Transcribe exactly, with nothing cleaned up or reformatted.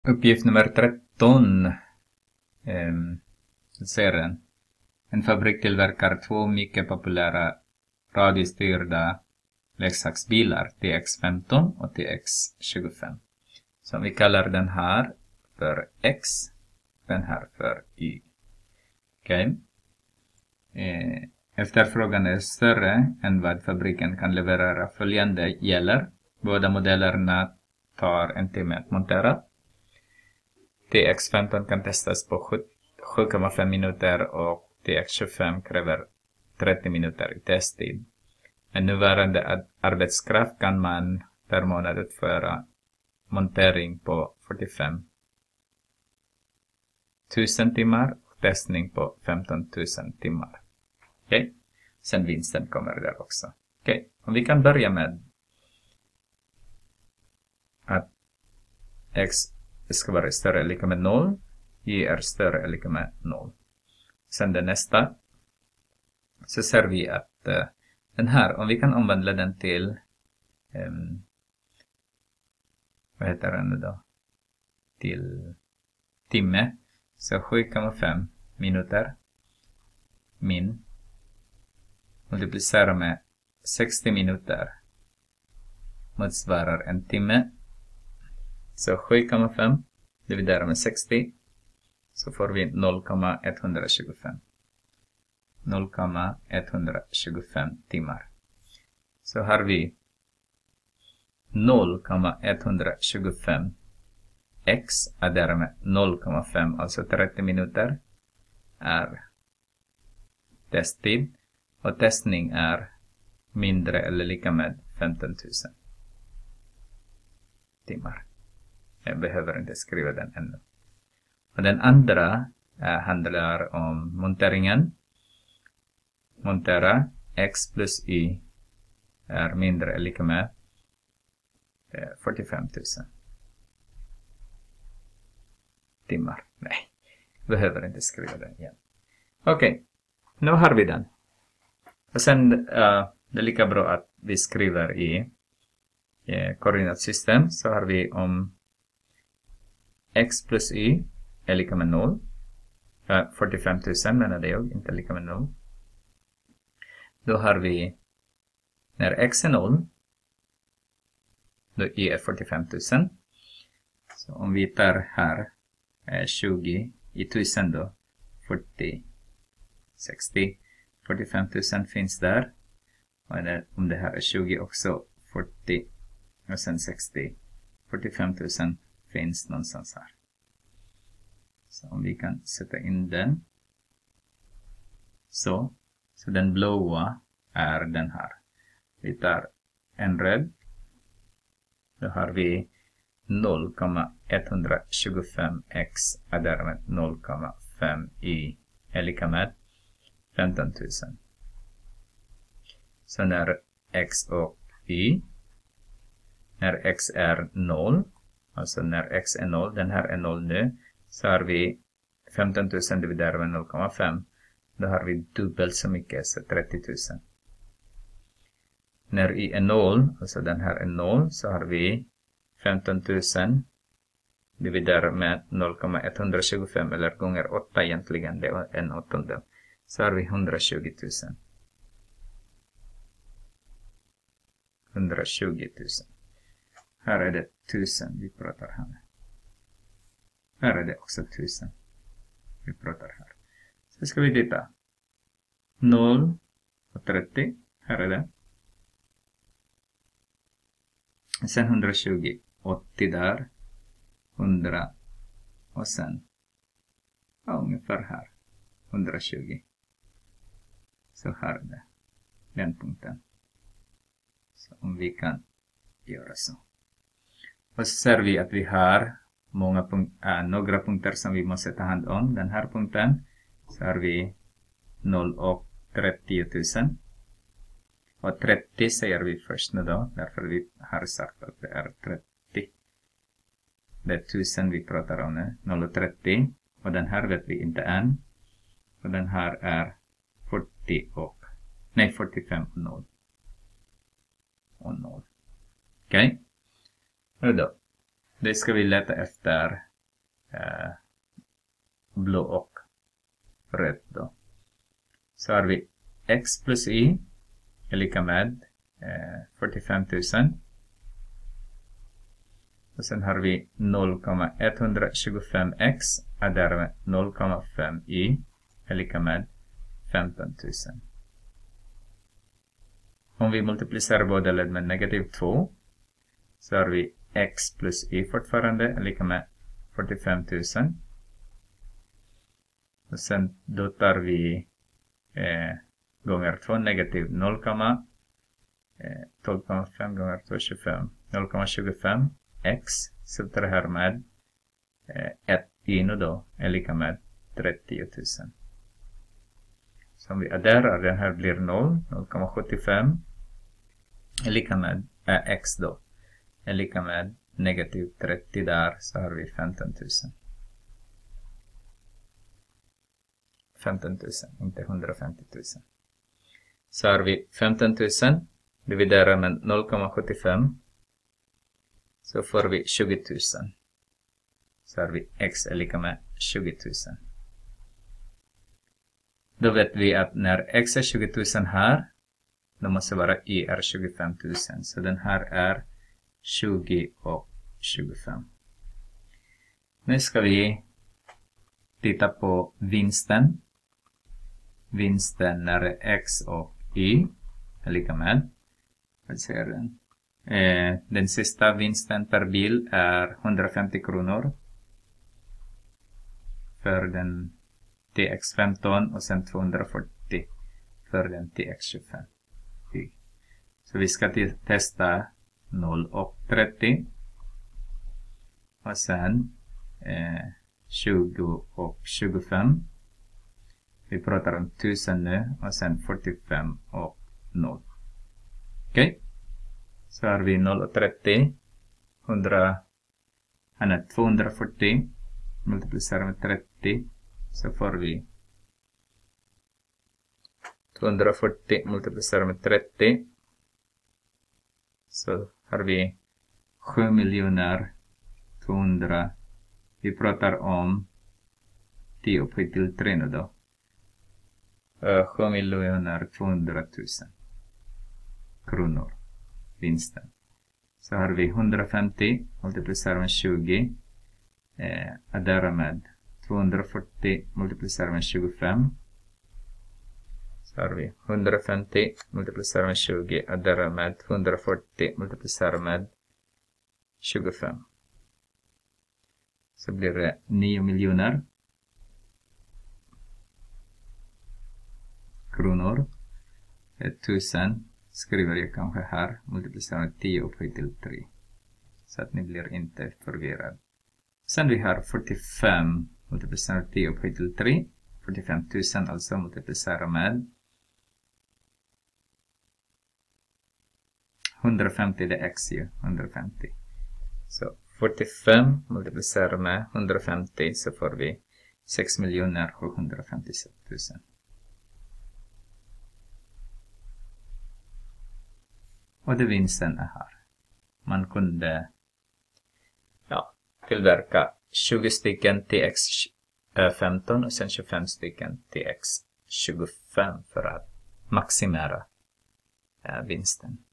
Uppgift nummer tretton. Eh, ser den. En fabrik tillverkar två mycket populära radiostyrda leksaksbilar, T X femton och T X tjugofem. Så vi kallar den här för X, den här för Y. Okej. Okay. Eh, efterfrågan är större än vad fabriken kan leverera. Följande gäller. Båda modellerna tar en timme att montera. T X femton kan testas på sju komma fem minuter och T X tjugofem kräver trettio minuter i testtid. Med nuvarande arbetskraft kan man per månad utföra montering på fyrtiofem tusen timmar och testning på femton tusen timmar. Okej, okay. Sen vinsten kommer där också. Okej, okay. Och vi kan börja med att X ska vara större eller lika med noll. Y är större eller lika med noll. Sen det nästa. Så ser vi att uh, den här, om vi kan omvandla den till um, vad heter den nu då? Till timme. Så sju komma fem minuter min multiplicera med sextio minuter motsvarar en timme. Så sju komma fem dividerar med sextio så får vi noll komma etthundratjugofem. noll komma etthundratjugofem timmar. Så har vi noll komma etthundratjugofem x adderar med noll komma fem, alltså trettio minuter är testtid. Och testning är mindre eller lika med femton tusen timmar. Jag behöver inte skriva den ännu. Och den andra äh, handlar om monteringen. Montera x plus y är mindre eller lika med äh, fyrtiofem tusen timmar. Nej, behöver inte skriva den igen. Okej, okay. Nu har vi den. Och sen äh, det är lika bra att vi skriver i eh, koordinatsystem. Så har vi om x plus y är lika med noll. Äh, fyrtiofem tusen menade jag, inte lika med noll. Då har vi när x är noll, då y är fyrtiofem tusen. Så om vi tar här eh, tjugo i tusen då, fyrtio, sextio, fyrtiofem tusen finns där. Och det, om det här är tjugo också, fyrtio och sen sextio, fyrtiofem tusen finns någonstans här. Så om vi kan sätta in den. Så, så den blåa är den här. Vi tar en röd. Då har vi noll komma etthundratjugofem x är därmed noll komma fem y är lika med femton tusen. Så när x och y, när x är noll, alltså när x är noll, den här är noll nu, så har vi femton tusen dividerat med noll komma fem. Då har vi dubbelt så mycket, så trettio tusen. När y är noll, alltså den här är noll, så har vi femton tusen dividerat med noll komma etthundratjugofem, eller gånger åtta egentligen, det är en åttondel. Så har vi hundratjugo tusen. hundratjugo tusen. Här är det tusen vi pratar här. Här är det också tusen vi pratar här. Så ska vi titta. noll och trettio. Här är det. Sen hundratjugo. åttio där. hundra. Och sen. Ja, ungefär här. hundratjugo. Så här är det. Den punkten. Så om vi kan göra så. Och så ser vi att vi har många punkt, äh, några punkter som vi måste ta hand om. Den här punkten så har vi noll och trettio tusen. Och trettio säger vi först nu då. Därför vi har sagt att det är trettio. Det är tusen vi pratar om nu. noll och trettio. Och den här vet vi inte än. Och den här är fyrtio och nej, fyrtiofem och noll. Och noll. Okej. Okay. Och då. Det ska vi leta efter eh, blå och rött då. Så har vi x plus y är lika med eh, fyrtiofem tusen. Och sen har vi noll komma etthundratjugofem x är därmed noll komma fem y är lika med femton tusen. Om vi multiplicerar båda led med negativ två så har vi x plus y fortfarande är lika med fyrtiofem tusen. Och sen då tar vi eh, gånger två negativ noll, eh, tolv komma fem gånger två tjugofem. noll komma tjugofem x subtraherar med eh, ett y nu då är lika med trettio tusen. Så om vi adderar den här blir noll. noll komma sjuttiofem är lika med äh, x då är lika med negativ trettio där, så har vi femton tusen. femton tusen, inte hundrafemtio tusen. Så har vi femton tusen dividerar med noll komma sjuttiofem. Så får vi tjugo tusen. Så har vi x är lika med tjugo tusen. Då vet vi att när x är tjugo tusen här, då måste vara y är tjugofem tusen. Så den här är tjugo och tjugofem. Nu ska vi titta på vinsten. Vinsten när x och y är lika med. Vad säger den? Eh, den sista vinsten per bil är hundrafemtio kronor. För den T X femton och sen tvåhundrafyrtio för den T X tjugofem. Så vi ska testa noll och trettio. Och sen eh, tjugo och tjugofem. Vi pratar om tusen nu och sen fyrtiofem och noll. Okej. Okay. Så har vi noll och trettio. hundra, han är tvåhundrafyrtio. Multiplicerar med trettio. Så får vi tvåhundrafyrtio multiplicerar med trettio. Så har vi sju miljoner tvåhundra. Vi pratar om tio upphöjt till tre nu då. Uh, sju miljoner tvåhundratusen kronor vinsten. Så har vi hundrafemtio multiplicerar med tjugo. Eh, addera med tvåhundrafyrtio multiplicerar med tjugofem. Så har vi hundrafemtio multiplicerar med tjugo. Addera med tvåhundrafyrtio multiplicerar med tjugofem. Så blir det nio miljoner kronor. Tusen skriver jag kanske här. Multiplicerar med tio upphöjt till tre. Så att ni blir inte förvirrade. Sen vi har fyrtiofem multiplicerar med tio upphöjt till tre. fyrtiofem tusen alltså multiplicerar med hundrafemtio, det är x ju. hundrafemtio. Så fyrtiofem multiplicerar med hundrafemtio så får vi sex miljoner sjuhundrafemtiosex tusen. Och det vinsten är här. Man kunde ja, tillverka tjugo stycken T X femton och sen tjugofem stycken T X tjugofem för att maximera äh, vinsten.